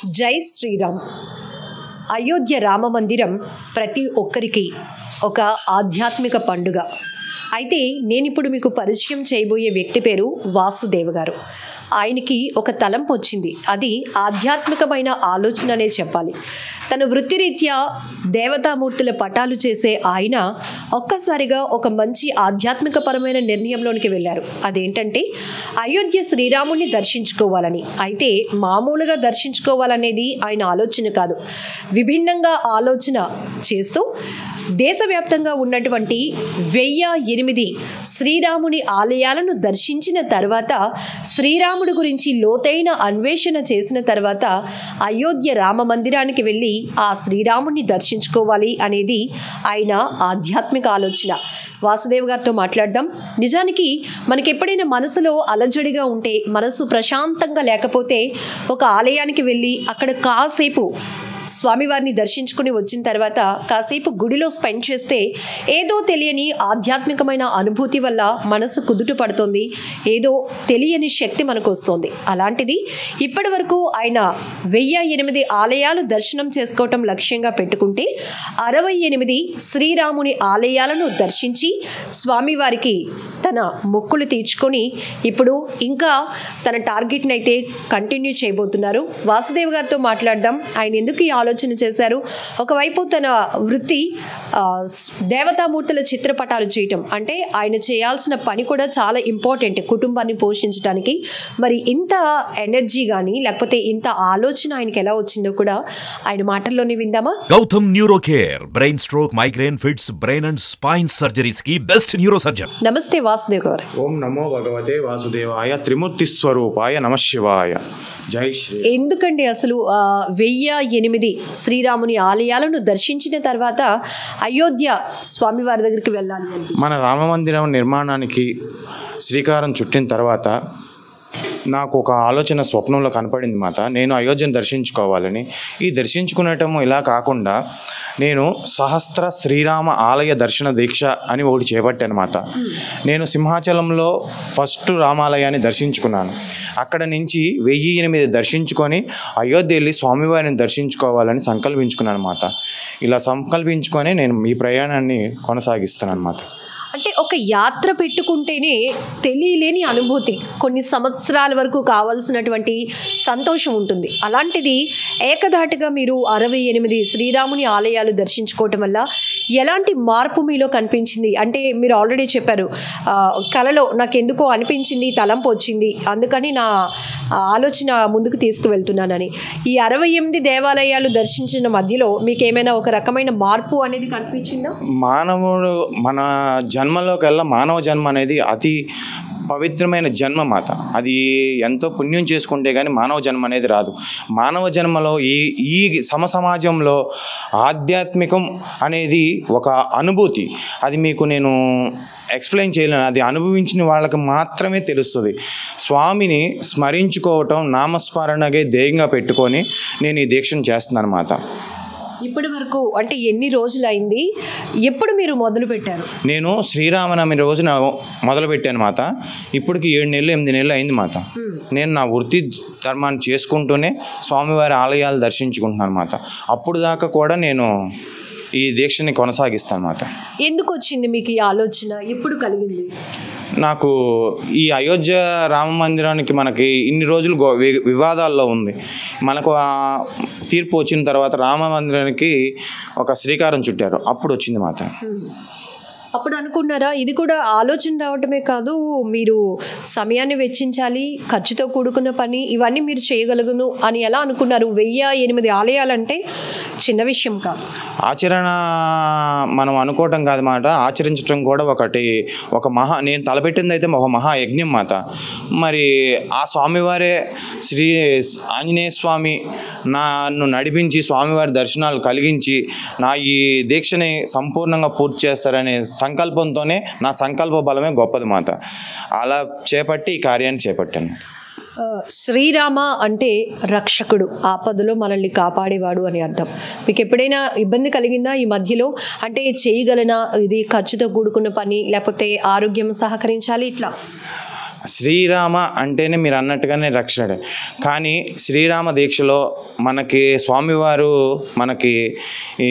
జై శ్రీరామ్. అయోధ్య రామ మందిరం ప్రతి ఒక్కరికి ఒక ఆధ్యాత్మిక పండుగ. అయితే నేను ఇప్పుడు మీకు పరిచయం చేయబోయే వ్యక్తి పేరు వాసుదేవ్ గారు. ఆయనకి ఒక తలంపు వచ్చింది. అది ఆధ్యాత్మికమైన ఆలోచన అనే చెప్పాలి. తన వృత్తిరీత్యా దేవతామూర్తుల పటాలు చేసే ఆయన ఒక్కసారిగా ఒక మంచి ఆధ్యాత్మికపరమైన నిర్ణయంలోనికి వెళ్ళారు. అదేంటంటే అయోధ్య శ్రీరాముడిని దర్శించుకోవాలని. అయితే మామూలుగా దర్శించుకోవాలనేది ఆయన ఆలోచన కాదు. విభిన్నంగా ఆలోచన చేస్తూ దేశవ్యాప్తంగా ఉన్నటువంటి 1008 శ్రీరాముని ఆలయాలను దర్శించిన తర్వాత, శ్రీరాముడి గురించి లోతైన అన్వేషణ చేసిన తర్వాత అయోధ్య రామ మందిరానికి వెళ్ళి ఆ శ్రీరాముని దర్శించుకోవాలి అనేది ఆయన ఆధ్యాత్మిక ఆలోచన. వాసుదేవ్ గారితో మాట్లాడదాం. నిజానికి మనకి ఎప్పుడైనా మనసులో అలజడిగా ఉంటే, మనసు ప్రశాంతంగా లేకపోతే ఒక ఆలయానికి వెళ్ళి అక్కడ కాసేపు స్వామివారిని దర్శించుకుని వచ్చిన తర్వాత కాసేపు గుడిలో స్పెండ్ చేస్తే ఏదో తెలియని ఆధ్యాత్మికమైన అనుభూతి వల్ల మనసు కుదుట పడుతుంది, ఏదో తెలియని శక్తి మనకు వస్తుంది. అలాంటిది ఇప్పటి వరకు ఆయన 1008 ఆలయాలు దర్శనం చేసుకోవటం లక్ష్యంగా పెట్టుకుంటే 68 శ్రీరాముని ఆలయాలను దర్శించి స్వామివారికి తన మొక్కులు తీర్చుకొని ఇప్పుడు ఇంకా తన టార్గెట్ని అయితే కంటిన్యూ చేయబోతున్నారు. వాసుదేవ్ గారితో మాట్లాడదాం. ఆయన ఎందుకు ఈ ఆలోచన చేశారు? ఒకవైపు తన వృత్తి దేవతామూర్తుల చిత్రపటాలు చేయటం, అంటే ఆయన చేయాల్సిన పని కూడా చాలా ఇంపార్టెంట్ కుటుంబాన్ని పోషించడానికి. మరి ఇంత ఎనర్జీ కానీ లేకపోతే ఇంత ఆలోచన ఆయనకి ఎలా వచ్చిందో కూడా ఆయన మాటల్లోనే విందామా? Gautam neuro care, brain stroke, migraine, fits, brain and spine surgeries కి బెస్ట్ న్యూరో సర్జన్. నమస్తే వాసుదేవ్ గారు. ఓం నమో భగవతే వాసుదేవాయ, త్రిమూర్తి స్వరూపాయ నమ శివాయ. జై శ్రీ. ఎందుకండి అసలు 1008 శ్రీరాముని ఆలయాలను దర్శించిన తర్వాత అయోధ్య స్వామివారి దగ్గరికి వెళ్ళాలి అంటే? మన రామ మందిరం నిర్మాణానికి శ్రీకారం చుట్టిన తర్వాత నాకు ఒక ఆలోచన స్వప్నంలో కనపడింది మాత. నేను అయోధ్యను దర్శించుకోవాలని. ఈ దర్శించుకునేటము ఇలా కాకుండా నేను సహస్ర శ్రీరామ ఆలయ దర్శన దీక్ష అని ఒకటి చేపట్టాను మాత. నేను సింహాచలంలో ఫస్ట్ రామాలయాన్ని దర్శించుకున్నాను. అక్కడ నుంచి 1008 దర్శించుకొని అయోధ్య వెళ్ళి స్వామివారిని దర్శించుకోవాలని సంకల్పించుకున్నాను మాత. ఇలా సంకల్పించుకొని నేను ఈ ప్రయాణాన్ని కొనసాగిస్తున్నాను మాత. అంటే ఒక యాత్ర పెట్టుకుంటేనే తెలియలేని అనుభూతి, కొన్ని సంవత్సరాల వరకు కావాల్సినటువంటి సంతోషం ఉంటుంది. అలాంటిది ఏకధాటిగా మీరు 68 శ్రీరాముని ఆలయాలు దర్శించుకోవటం వల్ల ఎలాంటి మార్పు మీలో కనిపించింది? అంటే మీరు ఆల్రెడీ చెప్పారు, కలలో నాకు ఎందుకో అనిపించింది, తలంపు వచ్చింది, అందుకని నా ఆలోచన ముందుకు తీసుకువెళ్తున్నానని. ఈ 68 దేవాలయాలు దర్శించిన మధ్యలో మీకు ఏమైనా ఒక రకమైన మార్పు అనేది కనిపించిందా? మానవుడు మన జన్మలోకెల్లా మానవ జన్మ అనేది అతి పవిత్రమైన జన్మ మాత. అది ఎంతో పుణ్యం చేసుకుంటే కానీ మానవ జన్మ అనేది రాదు. మానవ జన్మలో ఈ సమాజంలో ఆధ్యాత్మికం అనేది ఒక అనుభూతి. అది మీకు నేను ఎక్స్ప్లెయిన్ చేయలేను. అది అనుభవించిన వాళ్ళకి మాత్రమే తెలుస్తుంది. స్వామిని స్మరించుకోవటం, నామస్మరణగే ధ్యేయంగా పెట్టుకొని నేను ఈ దీక్షను చేస్తున్నాను మాత. ఇప్పటి వరకు అంటే ఎన్ని రోజులు అయింది? ఎప్పుడు మీరు మొదలు పెట్టారు? నేను శ్రీరామనవమి రోజున మొదలుపెట్టాను మాత. ఇప్పటికి 7 నెలలు 8 నెలలు అయింది మాత. నేను నా వృత్తి ధర్మాన్ని చేసుకుంటూనే స్వామివారి ఆలయాలు దర్శించుకుంటున్నాను మాత. అప్పుడు దాకా కూడా నేను ఈ దీక్షని కొనసాగిస్తాను మాత. ఎందుకు వచ్చింది మీకు ఈ ఆలోచన? ఎప్పుడు కలిగింది? నాకు ఈ అయోధ్య రామ మందిరానికి మనకి ఇన్ని రోజులు వివాదాల్లో ఉంది. మనకు తీర్పు వచ్చిన తర్వాత రామ మందిరానికి ఒక శ్రీకారం చుట్టారు. అప్పుడు వచ్చింది మాత. అప్పుడు అనుకున్నారా ఇది కూడా ఆలోచన రావటమే కాదు, మీరు సమయాన్ని వెచ్చించాలి, ఖర్చుతో కూడుకున్న పని, ఇవన్నీ మీరు చేయగలుగును అని ఎలా అనుకున్నారు? 1008 ఆలయాలంటే చిన్న విషయం కాదు. ఆచరణ మనం అనుకోవటం కాదు మాట, ఆచరించడం కూడా ఒక నేను తలపెట్టింది అయితే ఒక మహాయజ్ఞం మాత. మరి ఆ స్వామివారే శ్రీ ఆంజనేయ స్వామి నన్ను నడిపించి స్వామివారి దర్శనాలు కలిగించి నా ఈ దీక్షని సంపూర్ణంగా పూర్తి చేస్తారనే సంకల్పంతోనే, నా సంకల్ప బలమే గొప్పది మాత. అలా చేపట్టి ఈ కార్యాన్ని చేపట్టాను. శ్రీరామ అంటే రక్షకుడు, ఆపదలో మనల్ని కాపాడేవాడు అని అర్థం. మీకు ఎప్పుడైనా ఇబ్బంది కలిగిందా ఈ మధ్యలో? అంటే చేయగలనా, ఇది ఖర్చుతో కూడుకున్న పని, లేకపోతే ఆరోగ్యం సహకరించాలి, ఇట్లా శ్రీరామ అంటేనే మీరు అన్నట్టుగానే రక్షణ. కానీ శ్రీరామ దీక్షలో మనకి స్వామివారు మనకి ఈ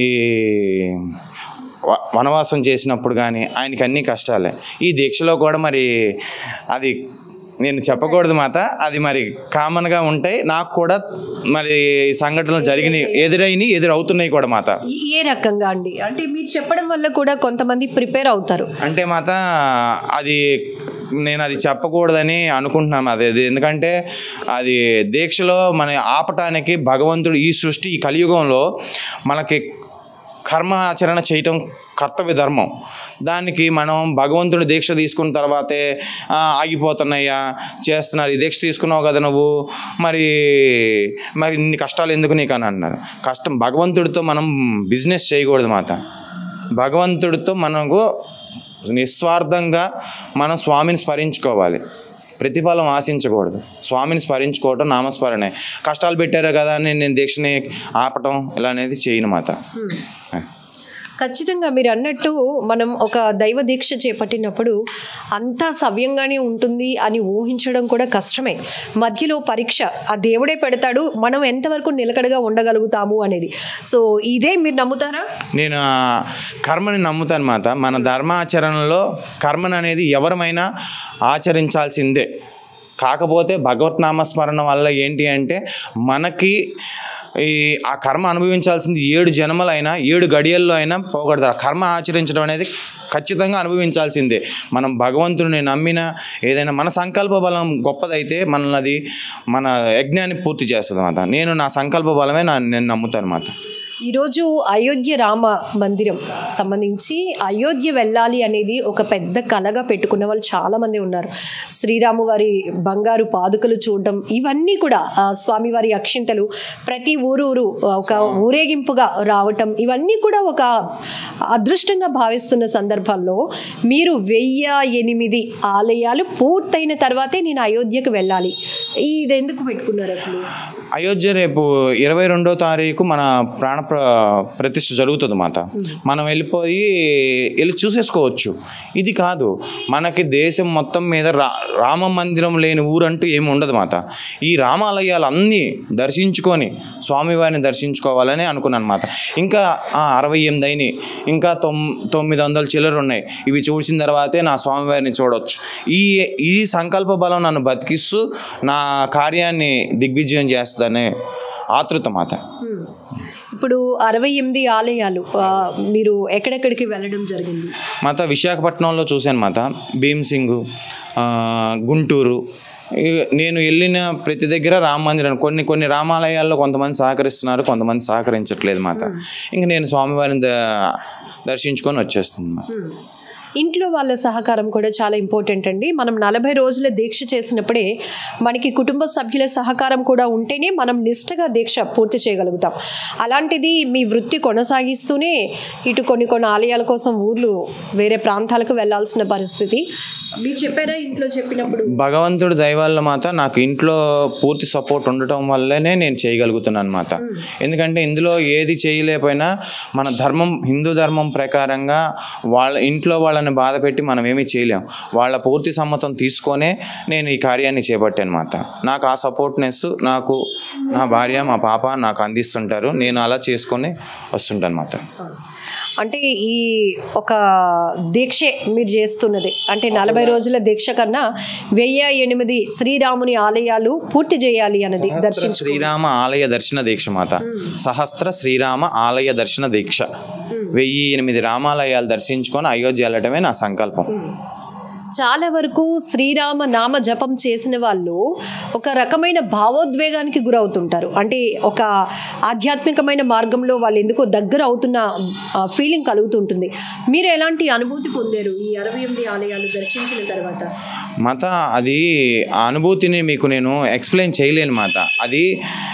వనవాసం చేసినప్పుడు కానీ ఆయనకి అన్ని కష్టాలే. ఈ దీక్షలో కూడా మరి అది నేను చెప్పకూడదు మాత, అది మరి కామన్గా ఉంటాయి. నాకు కూడా మరి సంఘటనలు జరిగినాయి, ఎదురవుతున్నాయి కూడా మాత. ఏ రకంగా అండి? అంటే మీరు చెప్పడం వల్ల కూడా కొంతమంది ప్రిపేర్ అవుతారు. అంటే మాత అది నేను అది చెప్పకూడదని అనుకుంటున్నాను అది. ఎందుకంటే అది దీక్షలో మన ఆపటానికి భగవంతుడు ఈ సృష్టి ఈ కలియుగంలో మనకి కర్మాచరణ చేయటం కర్తవ్య ధర్మం. దానికి మనం భగవంతుడి దీక్ష తీసుకున్న తర్వాతే ఆగిపోతున్నాయా చేస్తున్నారు, ఈ దీక్ష తీసుకున్నావు కదా నువ్వు, మరి ఇన్ని కష్టాలు ఎందుకు నీకు అని అన్నారు. కష్టం భగవంతుడితో మనం బిజినెస్ చేయకూడదు మాత. భగవంతుడితో మనకు నిస్వార్థంగా మనం స్వామిని స్మరించుకోవాలి, ప్రతిఫలం ఆశించకూడదు. స్వామిని స్మరించుకోవటం నామస్మరణే. కష్టాలు పెట్టారు కదా అని నేను దీక్షని ఆపటం ఇలా అనేది చేయను మాత. ఖచ్చితంగా మీరు అన్నట్టు మనం ఒక దైవ దీక్ష చేపట్టినప్పుడు అంతా సవ్యంగానే ఉంటుంది అని ఊహించడం కూడా కష్టమే. మధ్యలో పరీక్ష ఆ దేవుడే పెడతాడు, మనం ఎంతవరకు నిలకడగా ఉండగలుగుతాము అనేది. సో ఇదే మీరు నమ్ముతారా? నేను కర్మని నమ్ముతాను మాత. మన ధర్మాచరణలో కర్మను అనేది ఎవరమైనా ఆచరించాల్సిందే. కాకపోతే భగవత్ నామస్మరణ వల్ల ఏంటి అంటే మనకి ఆ కర్మ అనుభవించాల్సింది 7 జన్మలైనా 7 గడియల్లో అయినా పోగొడతారు. కర్మ ఆచరించడం అనేది ఖచ్చితంగా అనుభవించాల్సిందే. మనం భగవంతుడిని నమ్మిన ఏదైనా మన సంకల్ప బలం గొప్పదైతే మనల్ని అది మన యజ్ఞాన్ని పూర్తి చేస్తుంది అన్నమాట. నేను నా సంకల్ప బలమే నేను నమ్ముతాను అన్నమాట. ఈరోజు అయోధ్య రామ మందిరం సంబంధించి అయోధ్య వెళ్ళాలి అనేది ఒక పెద్ద కలగా పెట్టుకున్న వాళ్ళు చాలామంది ఉన్నారు. శ్రీరాము వారి బంగారు పాదుకలు చూడడం, ఇవన్నీ కూడా స్వామివారి అక్షింతలు ప్రతి ఊరు ఒక ఊరేగింపుగా రావటం, ఇవన్నీ కూడా ఒక అదృష్టంగా భావిస్తున్న సందర్భాల్లో మీరు 1008 ఆలయాలు పూర్తయిన తర్వాతే నేను అయోధ్యకు వెళ్ళాలి, ఇది ఎందుకు పెట్టుకున్నారు అసలు? అయోధ్య రేపు 22వ తారీఖు మన ప్రాణ ప్రతిష్ఠ జరుగుతుంది మాత. మనం వెళ్ళి చూసేసుకోవచ్చు. ఇది కాదు, మనకి దేశం మొత్తం మీద రామ మందిరం లేని ఊరంటూ ఏమి ఉండదు మాత. ఈ రామాలయాలు అన్నీ దర్శించుకొని స్వామివారిని దర్శించుకోవాలని అనుకున్నాను మాత. ఇంకా 68 అయినాయి, ఇంకా 900 చిల్లర ఉన్నాయి. ఇవి చూసిన తర్వాతే నా స్వామివారిని చూడవచ్చు. ఈ సంకల్ప బలం నన్ను బతికిస్తూ నా కార్యాన్ని దిగ్విజయం చేస్తుందనే ఆతృత మాత. ఇప్పుడు 68 ఆలయాలు మీరు ఎక్కడెక్కడికి వెళ్ళడం జరిగింది మాత? విశాఖపట్నంలో చూశాను మాత, భీమ్సింగ్, గుంటూరు. నేను వెళ్ళిన ప్రతి దగ్గర రామ మందిరం, కొన్ని రామాలయాల్లో కొంతమంది సహకరిస్తున్నారు, కొంతమంది సహకరించట్లేదు మాత. ఇంక నేను స్వామివారిని దర్శించుకొని వచ్చేస్తుంది మాత. ఇంట్లో వాళ్ళ సహకారం కూడా చాలా ఇంపార్టెంట్ అండి. మనం 40 రోజుల దీక్ష చేసినప్పుడే మనకి కుటుంబ సభ్యుల సహకారం కూడా ఉంటేనే మనం నిష్ఠగా దీక్ష పూర్తి చేయగలుగుతాం. అలాంటిది మీ వృత్తి కొనసాగిస్తూనే ఇటు కొన్ని ఆలయాల కోసం ఊర్లు వేరే ప్రాంతాలకు వెళ్ళాల్సిన పరిస్థితి మీరు చెప్పారా ఇంట్లో చెప్పినప్పుడు? భగవంతుడు దయవల్ల మాత నాకు ఇంట్లో పూర్తి సపోర్ట్ ఉండటం వల్లనే నేను చేయగలుగుతున్నాను మాత. ఎందుకంటే ఇందులో ఏది చేయలేకపోయినా మన ధర్మం, హిందూ ధర్మం ప్రకారంగా వాళ్ళ ఇంట్లో వాళ్ళని బాధ పెట్టి మనం ఏమీ చేయలేం. వాళ్ళ పూర్తి సమ్మతం తీసుకొనే నేను ఈ కార్యాన్ని చేపట్టాను మాత. నాకు ఆ సపోర్ట్నెస్ నాకు నా భార్య, మా పాప నాకు అందిస్తుంటారు. నేను అలా చేసుకొని వస్తుంటాను మాత. అంటే ఈ ఒక దీక్షే మీరు చేస్తున్నది అంటే 40 రోజుల దీక్ష కన్నా 1008 శ్రీరాముని ఆలయాలు పూర్తి చేయాలి అన్నది దర్శనం. శ్రీరామ ఆలయ దర్శన దీక్ష మాత. సహస్ర శ్రీరామ ఆలయ దర్శన దీక్ష. 1008 రామాలయాలు దర్శించుకొని అయోధ్య వెళ్ళటమే నా సంకల్పం. చాలా వరకు శ్రీరామ నామ జపం చేసిన వాళ్ళు ఒక రకమైన భావోద్వేగానికి గురవుతుంటారు. అంటే ఒక ఆధ్యాత్మికమైన మార్గంలో వాళ్ళు ఎందుకో దగ్గర అవుతున్న ఫీలింగ్ కలుగుతుంటుంది. మీరు ఎలాంటి అనుభూతి పొందారు ఈ 68 ఆలయాలు దర్శించిన తర్వాత? మాత అది ఆ అనుభూతిని మీకు నేను ఎక్స్ప్లెయిన్ చేయలేను మాత. అది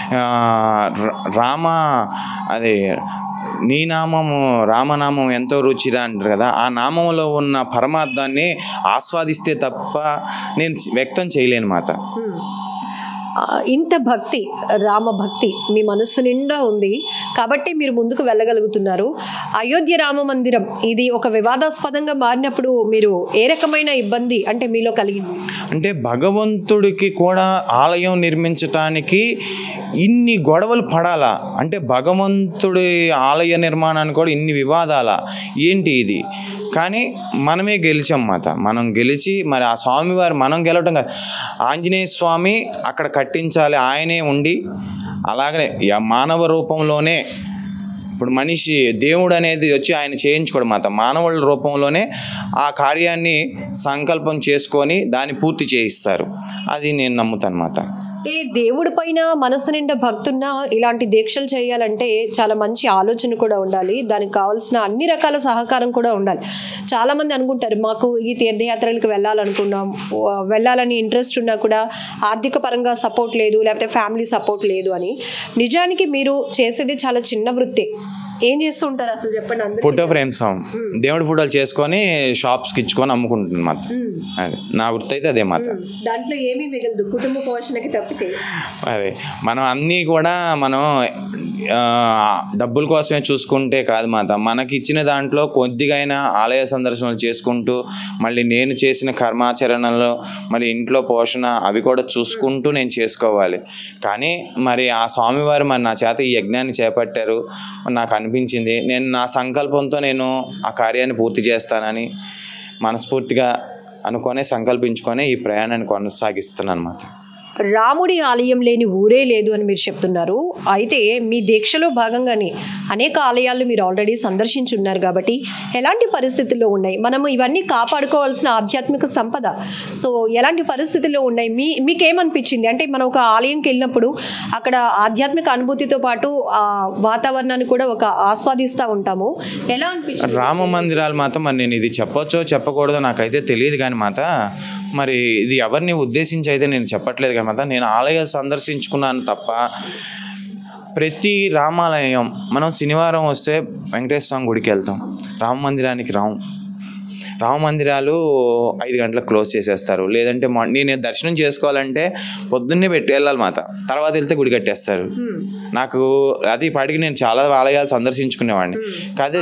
అది నీ నామము రామనామం ఎంతో రుచిరా అంటారు కదా, ఆ నామంలో ఉన్న పరమార్థాన్ని ఆస్వాదిస్తే తప్ప నేను వ్యక్తం చేయలేను మాత. ఇంత భక్తి, రామభక్తి మీ మనస్సు నిండా ఉంది కాబట్టి మీరు ముందుకు వెళ్ళగలుగుతున్నారు. అయోధ్య రామ మందిరం ఇది ఒక వివాదాస్పదంగా మారినప్పుడు మీరు ఏ రకమైన ఇబ్బంది అంటే మీలో కలిగింది? అంటే భగవంతుడికి కూడా ఆలయం నిర్మించటానికి ఇన్ని గొడవలు పడాలా? అంటే భగవంతుడి ఆలయ నిర్మాణానికి కూడా ఇన్ని వివాదాలా? ఏంటి ఇది? కానీ మనమే గెలిచాం మాత. మనం గెలిచి మరి ఆ స్వామివారు మనం గెలవటం కాదు, ఆంజనేయ స్వామి అక్కడ కట్టించాలి, ఆయనే ఉండి అలాగనే మానవ రూపంలోనే ఇప్పుడు మనిషి దేవుడు అనేది వచ్చి ఆయన చేయించుకోడు మాత, మానవుల రూపంలోనే ఆ కార్యాన్ని సంకల్పం చేసుకొని దాన్ని పూర్తి చేయిస్తారు. అది నేను నమ్ముతాను మాత. అంటే దేవుడి పైన మనసు నిండా భక్తున్న ఇలాంటి దీక్షలు చేయాలంటే చాలా మంచి ఆలోచన కూడా ఉండాలి, దానికి కావాల్సిన అన్ని రకాల సహకారం కూడా ఉండాలి. చాలామంది అనుకుంటారు మాకు ఈ తీర్థయాత్రలకు వెళ్ళాలని ఇంట్రెస్ట్ ఉన్నా కూడా ఆర్థిక పరంగా సపోర్ట్ లేదు, లేకపోతే ఫ్యామిలీ సపోర్ట్ లేదు అని. నిజానికి మీరు చేసేది చాలా చిన్న వృత్తి. ఏం చేస్తూ ఉంటారు అసలు చెప్పండి? అందరూ ఫోటో ఫ్రేమ్స్, దేవుడి ఫోటోలు చేసుకొని షాప్స్కి ఇచ్చుకొని అమ్ముకుంటుంది మాత. అది నా వృత్తి అయితే అదే మాత. దాంట్లో ఏమీ మిగలదు కుటుంబ పోషణకి తప్పితే. మరి మనం అన్నీ కూడా మనం డబ్బుల కోసమే చూసుకుంటే కాదు మాత, మనకి ఇచ్చిన దాంట్లో కొద్దిగైనా ఆలయ సందర్శనలు చేసుకుంటూ మళ్ళీ నేను చేసిన కర్మాచరణలో మరి ఇంట్లో పోషణ అవి కూడా చూసుకుంటూ నేను చేసుకోవాలి. కానీ మరి ఆ స్వామివారు మరి నా చేత ఈ యజ్ఞాన్ని చేపట్టారు, నాకు అనిపించింది నేను నా సంకల్పంతో నేను ఆ కార్యాన్ని పూర్తి చేస్తానని మనస్ఫూర్తిగా అనుకొని సంకల్పించుకొని ఈ ప్రయాణాన్ని కొనసాగిస్తున్నాను అన్నమాట. రాముడి ఆలయం లేని ఊరే లేదు అని మీరు చెప్తున్నారు. అయితే మీ దీక్షలో భాగంగానే అనేక ఆలయాలు మీరు ఆల్రెడీ సందర్శించున్నారు కాబట్టి ఎలాంటి పరిస్థితుల్లో ఉన్నాయి? మనము ఇవన్నీ కాపాడుకోవాల్సిన ఆధ్యాత్మిక సంపద. సో ఎలాంటి పరిస్థితుల్లో ఉన్నాయి? మీకేమనిపించింది? అంటే మనం ఒక ఆలయంకి వెళ్ళినప్పుడు అక్కడ ఆధ్యాత్మిక అనుభూతితో పాటు ఆ వాతావరణాన్ని కూడా ఒక ఆస్వాదిస్తూ ఉంటాము. ఎలా అనిపించింది? రామ మందిరాలు మాత్రం మరి నేను ఇది చెప్పొచ్చో చెప్పకూడదో నాకైతే తెలియదు కానీ మాత, మరి ఇది ఎవరిని ఉద్దేశించి అయితే నేను చెప్పట్లేదు కదా మాత. నేను ఆలయం సందర్శించుకున్నాను తప్ప ప్రతి రామాలయం మనం శనివారం వస్తే వెంకటేశ్వర స్వామి గుడికి వెళ్తాం, రామ మందిరానికి రామ మందిరాలు 5 గంటలకు క్లోజ్ చేసేస్తారు. లేదంటే నేను దర్శనం చేసుకోవాలంటే పొద్దున్నే పెట్టి వెళ్ళాలి మాత, తర్వాత వెళ్తే గుడి కట్టేస్తారు. నాకు అది పాటికి నేను చాలా ఆలయాలు సందర్శించుకునేవాడిని కాదే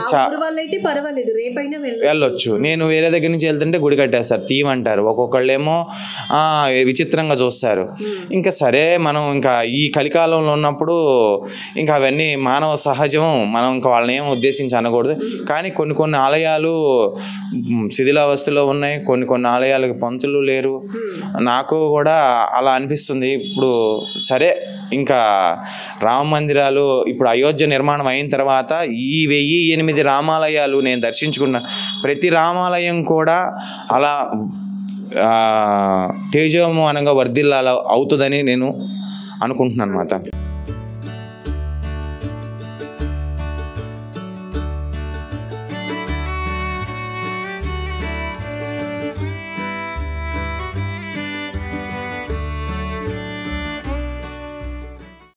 వెళ్ళొచ్చు. నేను వేరే దగ్గర నుంచి వెళ్తుంటే గుడి కట్టేస్తారు, తీయమంటారు. ఒక్కొక్కళ్ళేమో విచిత్రంగా చూస్తారు. ఇంకా సరే మనం ఇంకా ఈ కలికాలంలో ఉన్నప్పుడు ఇంకా అవన్నీ మానవ సహజం, మనం ఇంకా వాళ్ళని ఏం ఉద్దేశించి అనకూడదు. కానీ కొన్ని ఆలయాలు శిథిలావస్థలో ఉన్నాయి, కొన్ని ఆలయాలకు పంతులు లేరు. నాకు కూడా అలా అనిపిస్తుంది. ఇప్పుడు సరే ఇంకా రామ మందిరాలు ఇప్పుడు అయోధ్య నిర్మాణం అయిన తర్వాత ఈ 1008 రామాలయాలు నేను దర్శించుకున్న ప్రతి రామాలయం కూడా అలా తేజోమానంగా వర్ధిల్లాల అవుతుందని నేను అనుకుంటున్నాను అన్నమాట.